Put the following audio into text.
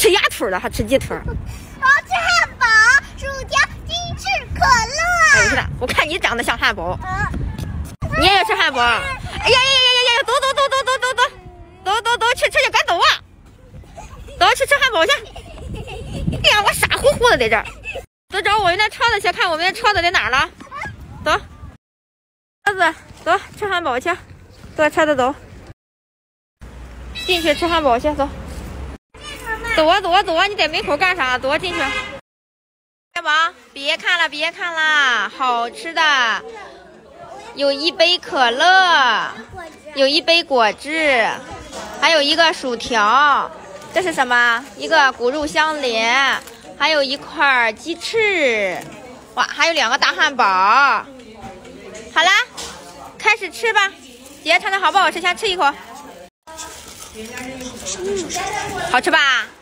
吃鸭腿了，还吃鸡腿。 我要吃汉堡、薯条、鸡翅、可乐。 哎，是的，我看你长得像汉堡。你也要吃汉堡？哎呀呀呀呀呀！走，去，赶走啊！走去吃汉堡去。哎呀，我傻乎乎的在这儿。走找我们那车子去，看我们的车子在哪儿了。走，车子，走吃汉堡去。坐车子走。进去吃汉堡去，走。走啊！你在门口干啥？走啊，进去。汉堡，别看了，好吃的。有一杯可乐，有一杯果汁，还有一个薯条。这是什么？一个骨肉相连，还有一块鸡翅。哇，还有2个大汉堡。好啦，开始吃吧。姐尝尝好不好吃？先吃一口。好吃吧？